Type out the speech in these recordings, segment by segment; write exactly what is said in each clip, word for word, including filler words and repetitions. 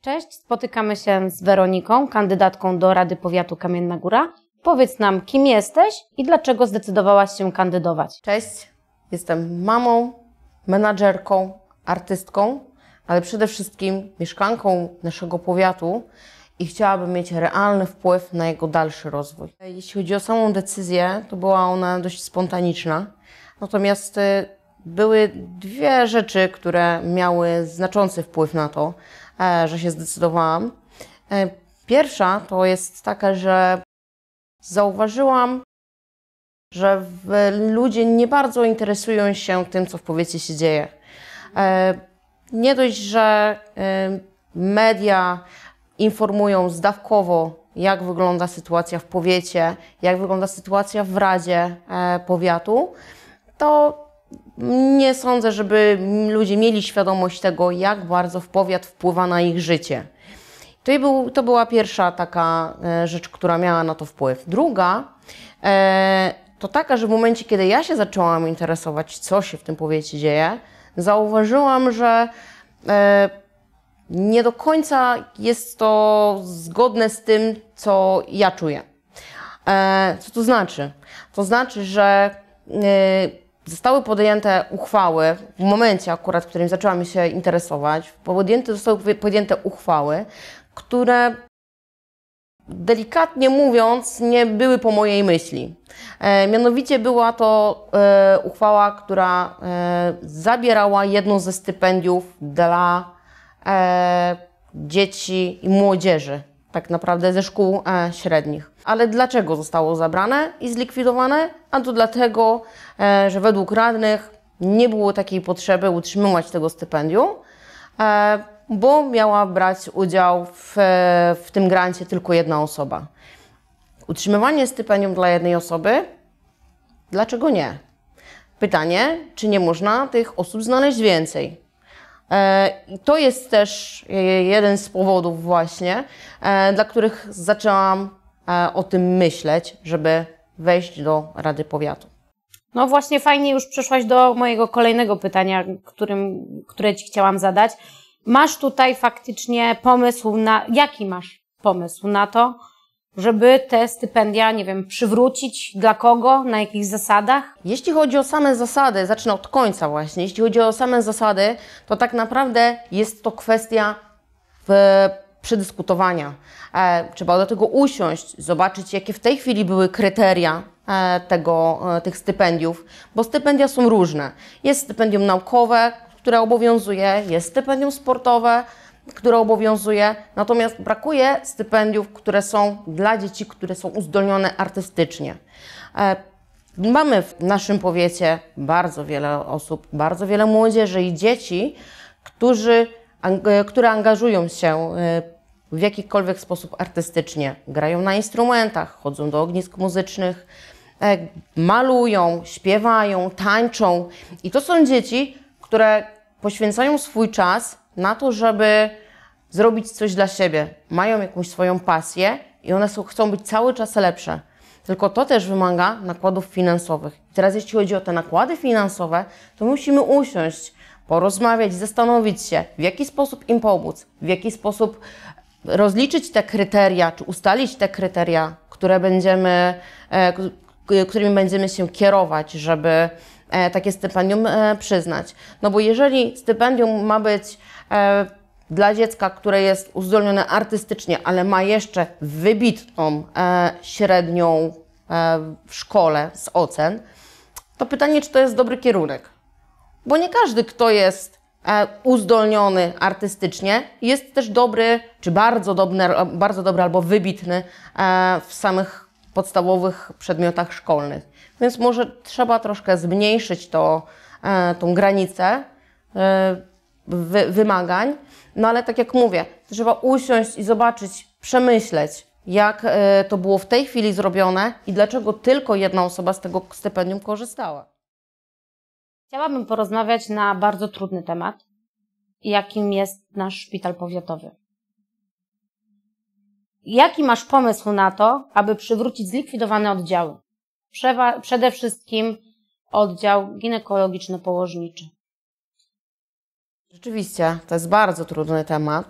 Cześć, spotykamy się z Weroniką, kandydatką do Rady Powiatu Kamienna Góra. Powiedz nam, kim jesteś i dlaczego zdecydowałaś się kandydować? Cześć, jestem mamą, menadżerką, artystką, ale przede wszystkim mieszkanką naszego powiatu i chciałabym mieć realny wpływ na jego dalszy rozwój. Jeśli chodzi o samą decyzję, to była ona dość spontaniczna, natomiast były dwie rzeczy, które miały znaczący wpływ na to, że się zdecydowałam. Pierwsza to jest taka, że zauważyłam, że ludzie nie bardzo interesują się tym, co w powiecie się dzieje. Nie dość, że media informują zdawkowo, jak wygląda sytuacja w powiecie, jak wygląda sytuacja w Radzie Powiatu, to nie sądzę, żeby ludzie mieli świadomość tego, jak bardzo powiat wpływa na ich życie. To, był, to była pierwsza taka rzecz, która miała na to wpływ. Druga to taka, że w momencie, kiedy ja się zaczęłam interesować, co się w tym powiecie dzieje, zauważyłam, że nie do końca jest to zgodne z tym, co ja czuję. Co to znaczy? To znaczy, że zostały podjęte uchwały, w momencie akurat, w którym zaczęłam się interesować, podjęte, zostały podjęte uchwały, które delikatnie mówiąc nie były po mojej myśli. E, mianowicie była to e, uchwała, która e, zabierała jedno ze stypendiów dla e, dzieci i młodzieży, tak naprawdę ze szkół e, średnich. Ale dlaczego zostało zabrane i zlikwidowane? A to dlatego, e, że według radnych nie było takiej potrzeby utrzymywać tego stypendium, e, bo miała brać udział w, w tym grancie tylko jedna osoba. Utrzymywanie stypendium dla jednej osoby? Dlaczego nie? Pytanie, czy nie można tych osób znaleźć więcej? I to jest też jeden z powodów właśnie, dla których zaczęłam o tym myśleć, żeby wejść do Rady Powiatu. No właśnie fajnie już przeszłaś do mojego kolejnego pytania, którym, które Ci chciałam zadać. Masz tutaj faktycznie pomysł na, jaki masz pomysł na to, żeby te stypendia, nie wiem, przywrócić, dla kogo, na jakich zasadach? Jeśli chodzi o same zasady, zacznę od końca właśnie, jeśli chodzi o same zasady, to tak naprawdę jest to kwestia w, przedyskutowania. E, trzeba do tego usiąść, zobaczyć, jakie w tej chwili były kryteria e, tego, e, tych stypendiów, bo stypendia są różne. Jest stypendium naukowe, które obowiązuje, jest stypendium sportowe, które obowiązuje, natomiast brakuje stypendiów, które są dla dzieci, które są uzdolnione artystycznie. Mamy w naszym powiecie bardzo wiele osób, bardzo wiele młodzieży i dzieci, którzy, które angażują się w jakikolwiek sposób artystycznie. Grają na instrumentach, chodzą do ognisk muzycznych, malują, śpiewają, tańczą. I to są dzieci, które poświęcają swój czas na to, żeby zrobić coś dla siebie. Mają jakąś swoją pasję i one są, chcą być cały czas lepsze. Tylko to też wymaga nakładów finansowych. I teraz jeśli chodzi o te nakłady finansowe, to musimy usiąść, porozmawiać, zastanowić się, w jaki sposób im pomóc, w jaki sposób rozliczyć te kryteria, czy ustalić te kryteria, które będziemy, którymi będziemy się kierować, żeby takie stypendium przyznać. No bo jeżeli stypendium ma być dla dziecka, które jest uzdolnione artystycznie, ale ma jeszcze wybitną średnią w szkole z ocen, to pytanie, czy to jest dobry kierunek. Bo nie każdy, kto jest uzdolniony artystycznie, jest też dobry, czy bardzo dobry, bardzo dobry albo wybitny w samych podstawowych przedmiotach szkolnych. Więc może trzeba troszkę zmniejszyć to, tą granicę wy, wymagań, no ale tak jak mówię, trzeba usiąść i zobaczyć, przemyśleć, jak to było w tej chwili zrobione i dlaczego tylko jedna osoba z tego stypendium korzystała. Chciałabym porozmawiać na bardzo trudny temat, jakim jest nasz szpital powiatowy. Jaki masz pomysł na to, aby przywrócić zlikwidowane oddziały? Przewa przede wszystkim oddział ginekologiczno-położniczy. Rzeczywiście, to jest bardzo trudny temat.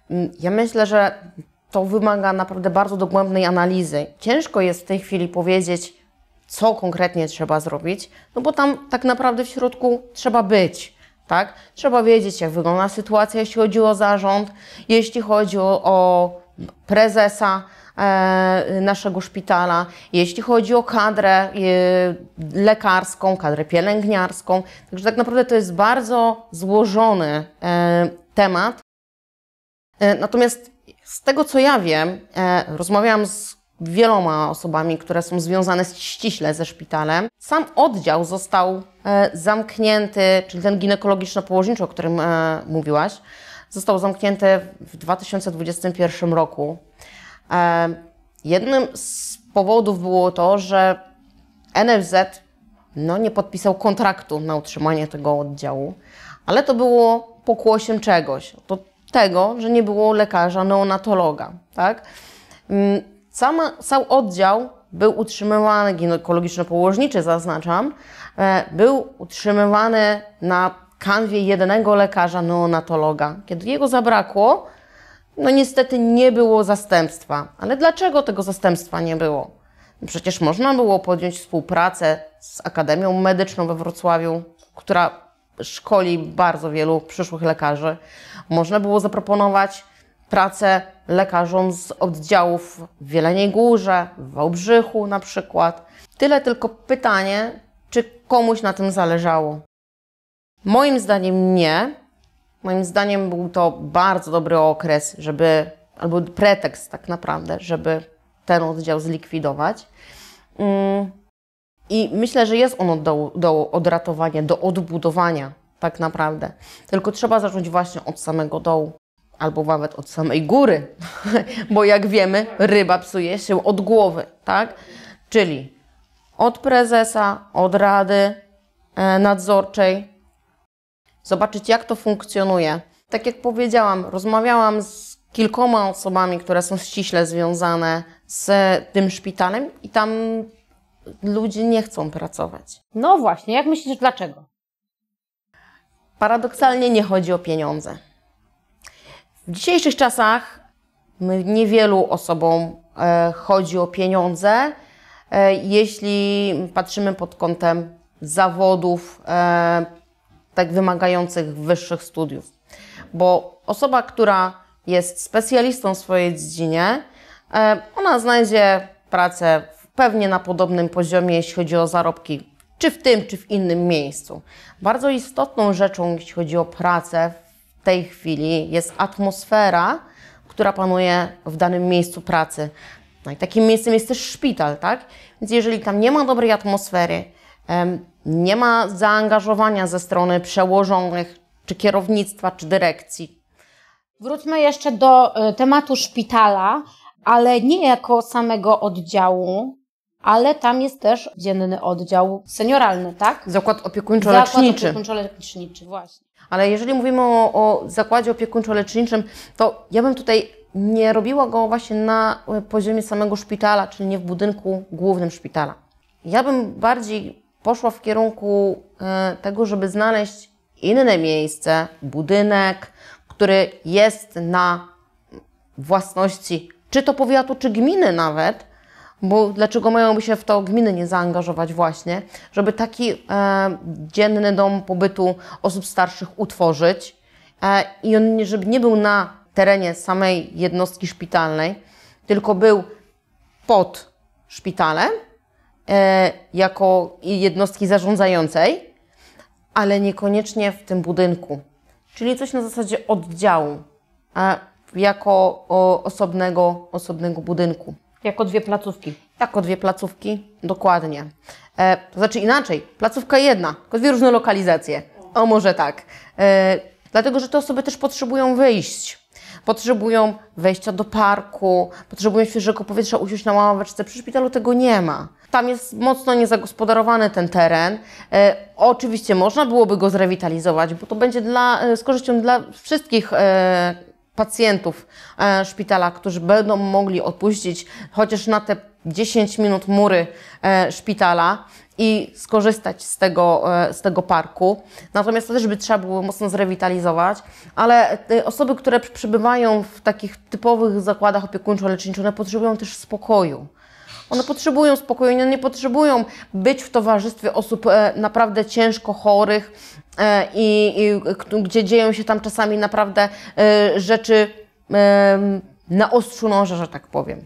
Ja myślę, że to wymaga naprawdę bardzo dogłębnej analizy. Ciężko jest w tej chwili powiedzieć, co konkretnie trzeba zrobić, no bo tam tak naprawdę w środku trzeba być, tak? Trzeba wiedzieć, jak wygląda sytuacja, jeśli chodzi o zarząd, jeśli chodzi o, o prezesa e, naszego szpitala, jeśli chodzi o kadrę e, lekarską, kadrę pielęgniarską. Także tak naprawdę to jest bardzo złożony e, temat. E, natomiast z tego, co ja wiem, e, rozmawiałam z wieloma osobami, które są związane ściśle ze szpitalem. Sam oddział został e, zamknięty, czyli ten ginekologiczno-położniczy, o którym e, mówiłaś, został zamknięty w dwa tysiące dwudziestym pierwszym roku. E, jednym z powodów było to, że N F Z no, nie podpisał kontraktu na utrzymanie tego oddziału, ale to było pokłosiem czegoś. To tego, że nie było lekarza neonatologa, tak? Sam, sam oddział był utrzymywany, ginekologiczno-położniczy zaznaczam, był utrzymywany na kanwie jednego lekarza neonatologa. Kiedy jego zabrakło, no niestety nie było zastępstwa. Ale dlaczego tego zastępstwa nie było? Przecież można było podjąć współpracę z Akademią Medyczną we Wrocławiu, która szkoli bardzo wielu przyszłych lekarzy. Można było zaproponować pracę lekarzom z oddziałów w Jeleniej Górze, w Wałbrzychu na przykład. Tyle tylko pytanie, czy komuś na tym zależało. Moim zdaniem nie. Moim zdaniem był to bardzo dobry okres, żeby, albo pretekst tak naprawdę, żeby ten oddział zlikwidować. I myślę, że jest on do, do odratowania, do odbudowania tak naprawdę. Tylko trzeba zacząć właśnie od samego dołu. Albo nawet od samej góry, bo jak wiemy, ryba psuje się od głowy, tak? Czyli od prezesa, od rady nadzorczej. Zobaczyć, jak to funkcjonuje. Tak jak powiedziałam, rozmawiałam z kilkoma osobami, które są ściśle związane z tym szpitalem i tam ludzie nie chcą pracować. No właśnie, jak myślisz, dlaczego? Paradoksalnie nie chodzi o pieniądze. W dzisiejszych czasach niewielu osobom e, chodzi o pieniądze, e, jeśli patrzymy pod kątem zawodów e, tak wymagających wyższych studiów. Bo osoba, która jest specjalistą w swojej dziedzinie, e, ona znajdzie pracę pewnie na podobnym poziomie, jeśli chodzi o zarobki, czy w tym, czy w innym miejscu. Bardzo istotną rzeczą, jeśli chodzi o pracę w tej chwili, jest atmosfera, która panuje w danym miejscu pracy. No i takim miejscem jest też szpital, tak? Więc jeżeli tam nie ma dobrej atmosfery, nie ma zaangażowania ze strony przełożonych, czy kierownictwa, czy dyrekcji. Wróćmy jeszcze do tematu szpitala, ale nie jako samego oddziału, ale tam jest też dzienny oddział senioralny, tak? Zakład opiekuńczo-leczniczy. Zakład opiekuńczo-leczniczy, właśnie. Ale jeżeli mówimy o, o zakładzie opiekuńczo-leczniczym, to ja bym tutaj nie robiła go właśnie na poziomie samego szpitala, czyli nie w budynku głównym szpitala. Ja bym bardziej poszła w kierunku e, tego, żeby znaleźć inne miejsce, budynek, który jest na własności czy to powiatu, czy gminy nawet, bo dlaczego mają się w to gminy nie zaangażować właśnie, żeby taki e, dzienny dom pobytu osób starszych utworzyć e, i on nie, żeby nie był na terenie samej jednostki szpitalnej, tylko był pod szpitalem e, jako jednostki zarządzającej, ale niekoniecznie w tym budynku. Czyli coś na zasadzie oddziału, e, jako o, osobnego, osobnego budynku. Jako dwie placówki. Jako dwie placówki, dokładnie. E, to znaczy inaczej, placówka jedna, tylko dwie różne lokalizacje. O, może tak. E, dlatego, że te osoby też potrzebują wyjść. Potrzebują wejścia do parku, potrzebują świeżego powietrza, usiąść na ławeczce. Przy szpitalu tego nie ma. Tam jest mocno niezagospodarowany ten teren. E, oczywiście można byłoby go zrewitalizować, bo to będzie dla, z korzyścią dla wszystkich e, pacjentów e, szpitala, którzy będą mogli odpuścić chociaż na te dziesięć minut mury e, szpitala i skorzystać z tego, e, z tego parku. Natomiast to też by trzeba było mocno zrewitalizować, ale te osoby, które przybywają w takich typowych zakładach opiekuńczo-leczniczych, one potrzebują też spokoju. One potrzebują spokoju, one nie potrzebują być w towarzystwie osób e, naprawdę ciężko chorych e, i, i gdzie dzieją się tam czasami naprawdę e, rzeczy e, na ostrzu noża, że tak powiem.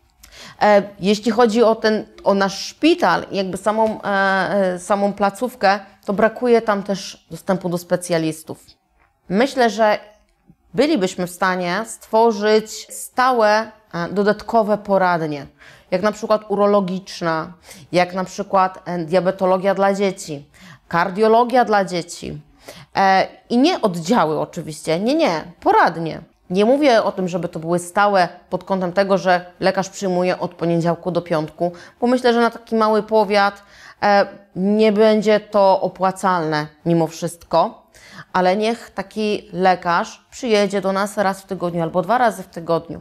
E, jeśli chodzi o, ten, o nasz szpital i jakby samą, e, samą placówkę, to brakuje tam też dostępu do specjalistów. Myślę, że bylibyśmy w stanie stworzyć stałe, e, dodatkowe poradnie, jak na przykład urologiczna, jak na przykład diabetologia dla dzieci, kardiologia dla dzieci. E, I nie oddziały oczywiście, nie, nie, poradnie. Nie mówię o tym, żeby to były stałe pod kątem tego, że lekarz przyjmuje od poniedziałku do piątku, bo myślę, że na taki mały powiat e, nie będzie to opłacalne mimo wszystko, ale niech taki lekarz przyjedzie do nas raz w tygodniu albo dwa razy w tygodniu.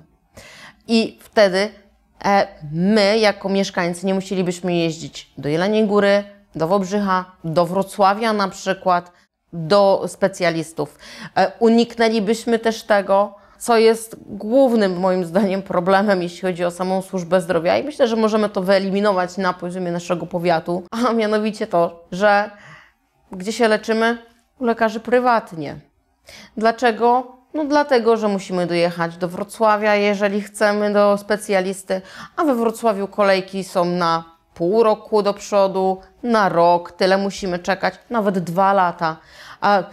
I wtedy e, my, jako mieszkańcy, nie musielibyśmy jeździć do Jeleniej Góry, do Wałbrzycha, do Wrocławia na przykład, do specjalistów. E, uniknęlibyśmy też tego, co jest głównym moim zdaniem problemem, jeśli chodzi o samą służbę zdrowia i myślę, że możemy to wyeliminować na poziomie naszego powiatu, a mianowicie to, że gdzie się leczymy? U lekarzy prywatnie. Dlaczego? No dlatego, że musimy dojechać do Wrocławia, jeżeli chcemy do specjalisty, a we Wrocławiu kolejki są na pół roku do przodu, na rok, tyle musimy czekać, nawet dwa lata. A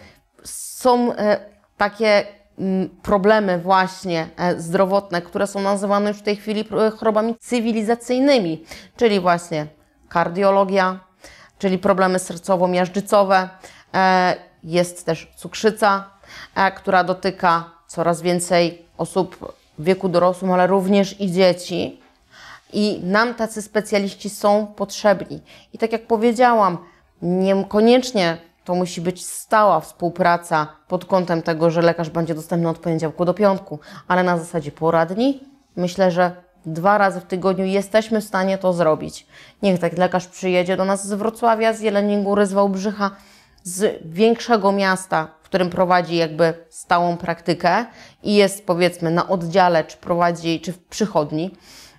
są e, takie m, problemy właśnie e, zdrowotne, które są nazywane już w tej chwili chorobami cywilizacyjnymi, czyli właśnie kardiologia, czyli problemy sercowo-miażdżycowe, e, jest też cukrzyca, e, która dotyka coraz więcej osób w wieku dorosłym, ale również i dzieci. I nam tacy specjaliści są potrzebni. I tak jak powiedziałam, niekoniecznie to musi być stała współpraca pod kątem tego, że lekarz będzie dostępny od poniedziałku do piątku, ale na zasadzie poradni. Myślę, że dwa razy w tygodniu jesteśmy w stanie to zrobić. Niech taki lekarz przyjedzie do nas z Wrocławia, z Jeleniej Góry, z Wałbrzycha, z większego miasta, w którym prowadzi jakby stałą praktykę i jest powiedzmy na oddziale, czy prowadzi, czy w przychodni.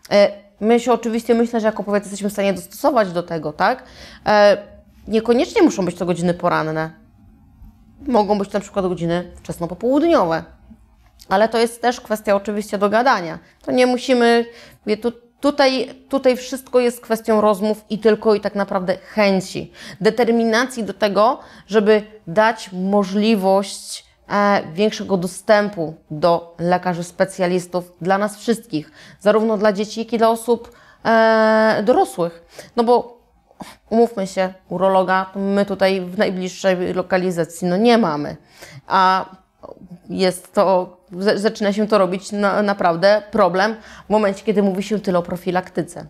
My się oczywiście, myślę, że jako powiat jesteśmy w stanie dostosować do tego, tak? E, niekoniecznie muszą być to godziny poranne. Mogą być na przykład godziny wczesno-popołudniowe. Ale to jest też kwestia oczywiście dogadania. To nie musimy... Wie, tu, tutaj, tutaj wszystko jest kwestią rozmów i tylko i tak naprawdę chęci. Determinacji do tego, żeby dać możliwość E, większego dostępu do lekarzy specjalistów dla nas wszystkich, zarówno dla dzieci, jak i dla osób e, dorosłych. No bo umówmy się, urologa to my tutaj w najbliższej lokalizacji no nie mamy, a jest to, zaczyna się to robić na, naprawdę problem w momencie, kiedy mówi się tyle o profilaktyce.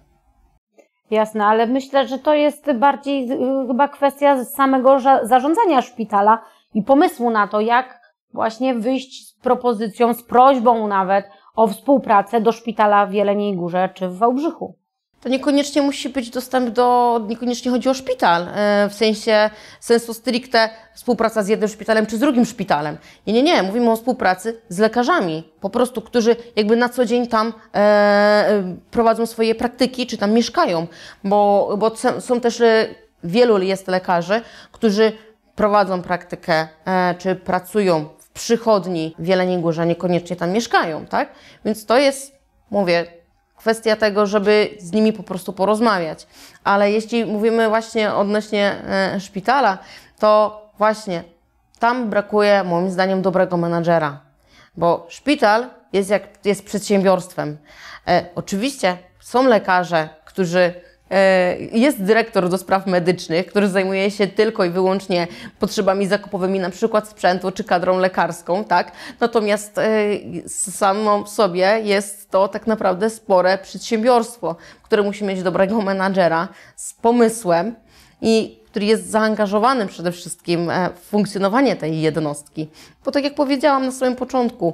Jasne, ale myślę, że to jest bardziej chyba kwestia samego zarządzania szpitala i pomysłu na to, jak właśnie wyjść z propozycją, z prośbą nawet o współpracę do szpitala w Jeleniej Górze czy w Wałbrzychu. To niekoniecznie musi być dostęp do, niekoniecznie chodzi o szpital, w sensie sensu stricte współpraca z jednym szpitalem czy z drugim szpitalem. Nie, nie, nie, mówimy o współpracy z lekarzami, po prostu, którzy jakby na co dzień tam e, prowadzą swoje praktyki, czy tam mieszkają, bo, bo są też, wielu jest lekarzy, którzy prowadzą praktykę, e, czy pracują w przychodni w Jeleniej Górze, niekoniecznie tam mieszkają, tak? Więc to jest, mówię, kwestia tego, żeby z nimi po prostu porozmawiać. Ale jeśli mówimy właśnie odnośnie e, szpitala, to właśnie tam brakuje moim zdaniem dobrego menadżera, bo szpital jest jak jest przedsiębiorstwem. E, oczywiście są lekarze, którzy jest dyrektor do spraw medycznych, który zajmuje się tylko i wyłącznie potrzebami zakupowymi, na przykład sprzętu czy kadrą lekarską, tak? Natomiast samo w sobie jest to tak naprawdę spore przedsiębiorstwo, które musi mieć dobrego menadżera z pomysłem i który jest zaangażowany przede wszystkim w funkcjonowanie tej jednostki. Bo tak jak powiedziałam na samym początku,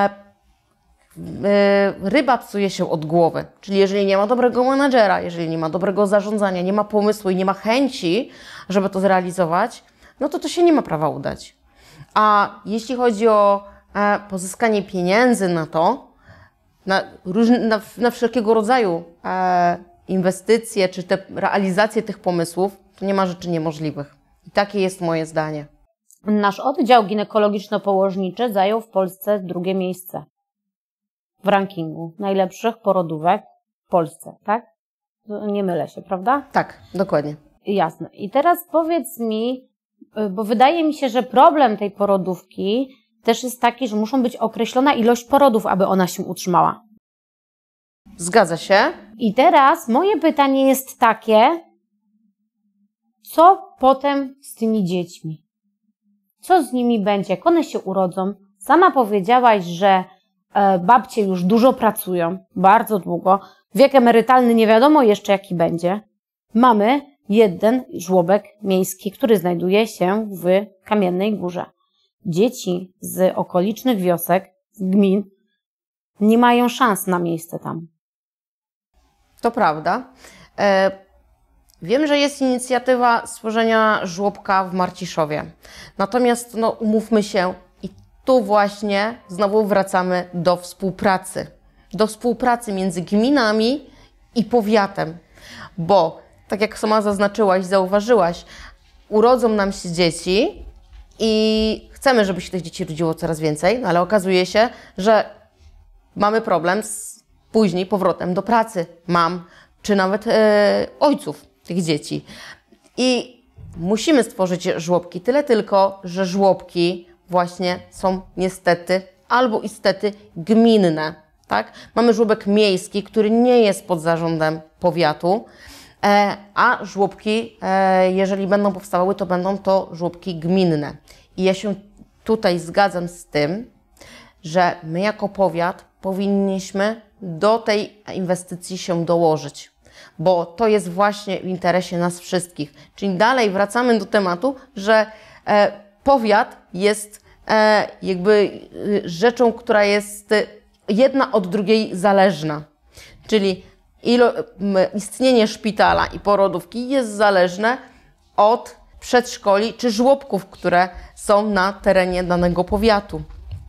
ryba psuje się od głowy. Czyli jeżeli nie ma dobrego menadżera, jeżeli nie ma dobrego zarządzania, nie ma pomysłu i nie ma chęci, żeby to zrealizować, no to to się nie ma prawa udać. A jeśli chodzi o pozyskanie pieniędzy na to, na, różne, na, na wszelkiego rodzaju e, inwestycje, czy te realizacje tych pomysłów, to nie ma rzeczy niemożliwych. I takie jest moje zdanie. Nasz oddział ginekologiczno-położniczy zajął w Polsce drugie miejsce w rankingu najlepszych porodówek w Polsce, tak? Nie mylę się, prawda? Tak, dokładnie. Jasne. I teraz powiedz mi, bo wydaje mi się, że problem tej porodówki też jest taki, że muszą być określona ilość porodów, aby ona się utrzymała. Zgadza się. I teraz moje pytanie jest takie, co potem z tymi dziećmi? Co z nimi będzie? Jak one się urodzą? Sama powiedziałaś, że e, babcie już dużo pracują, bardzo długo. Wiek emerytalny nie wiadomo jeszcze jaki będzie. Mamy jeden żłobek miejski, który znajduje się w Kamiennej Górze. Dzieci z okolicznych wiosek, z gmin nie mają szans na miejsce tam. To prawda. E, wiem, że jest inicjatywa stworzenia żłobka w Marciszowie. Natomiast no, umówmy się, i tu właśnie znowu wracamy do współpracy. Do współpracy między gminami i powiatem. Bo, tak jak sama zaznaczyłaś, zauważyłaś, urodzą nam się dzieci i chcemy, żeby się tych dzieci rodziło coraz więcej, no ale okazuje się, że mamy problem z później powrotem do pracy mam, czy nawet e, ojców tych dzieci. I musimy stworzyć żłobki, tyle tylko, że żłobki właśnie są niestety albo istety gminne. Tak? Mamy żłobek miejski, który nie jest pod zarządem powiatu, e, a żłobki, e, jeżeli będą powstawały, to będą to żłobki gminne. I ja się tutaj zgadzam z tym, że my jako powiat powinniśmy do tej inwestycji się dołożyć, bo to jest właśnie w interesie nas wszystkich. Czyli dalej wracamy do tematu, że e, powiat jest e, jakby e, rzeczą, która jest jedna od drugiej zależna. Czyli ilo, m, istnienie szpitala i porodówki jest zależne od przedszkoli czy żłobków, które są na terenie danego powiatu.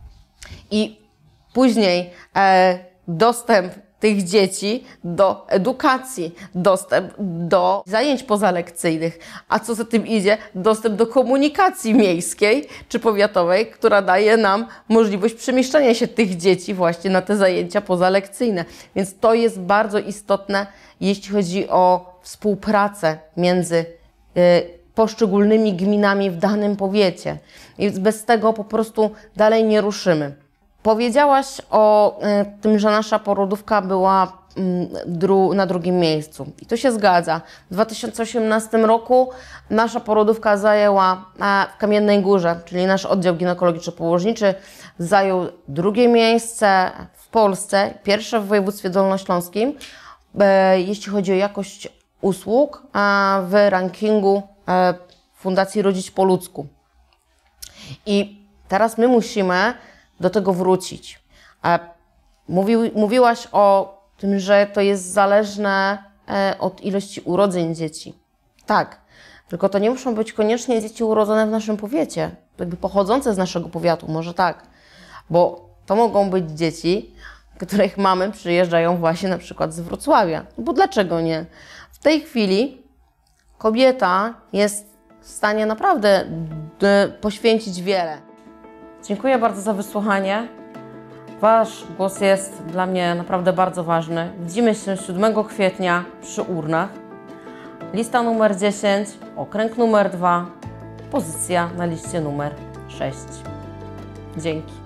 I później e, dostęp tych dzieci do edukacji, dostęp do zajęć pozalekcyjnych, a co za tym idzie, dostęp do komunikacji miejskiej czy powiatowej, która daje nam możliwość przemieszczania się tych dzieci właśnie na te zajęcia pozalekcyjne. Więc to jest bardzo istotne, jeśli chodzi o współpracę między y, poszczególnymi gminami w danym powiecie. Więc bez tego po prostu dalej nie ruszymy. Powiedziałaś o y, tym, że nasza porodówka była y, dru na drugim miejscu. I to się zgadza. W dwa tysiące osiemnastym roku nasza porodówka zajęła e, w Kamiennej Górze, czyli nasz oddział ginekologiczno-położniczy zajął drugie miejsce w Polsce, pierwsze w województwie dolnośląskim, e, jeśli chodzi o jakość usług e, w rankingu e, Fundacji Rodzić po ludzku. I teraz my musimy do tego wrócić. Mówi, mówiłaś o tym, że to jest zależne od ilości urodzeń dzieci. Tak, tylko to nie muszą być koniecznie dzieci urodzone w naszym powiecie, jakby pochodzące z naszego powiatu, może tak, bo to mogą być dzieci, których mamy przyjeżdżają właśnie na przykład z Wrocławia. Bo dlaczego nie? W tej chwili kobieta jest w stanie naprawdę poświęcić wiele. Dziękuję bardzo za wysłuchanie. Wasz głos jest dla mnie naprawdę bardzo ważny. Widzimy się siódmego kwietnia przy urnach. Lista numer dziesięć, okręg numer dwa, pozycja na liście numer sześć. Dzięki.